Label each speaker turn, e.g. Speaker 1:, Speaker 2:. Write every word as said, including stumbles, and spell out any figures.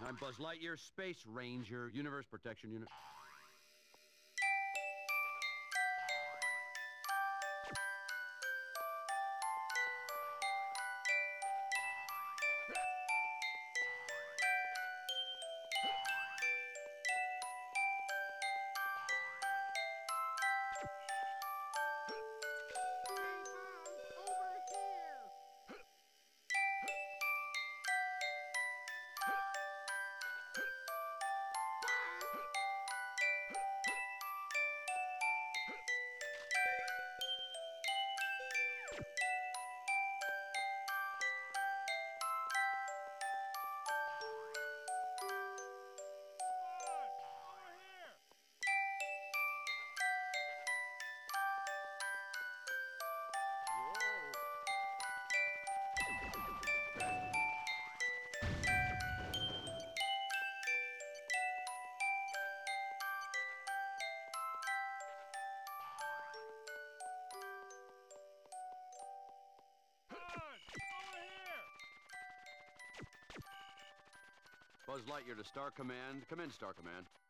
Speaker 1: I'm Buzz Lightyear, Space Ranger, Universe Protection Unit. Buzz Lightyear to Star Command. Come in, Star Command.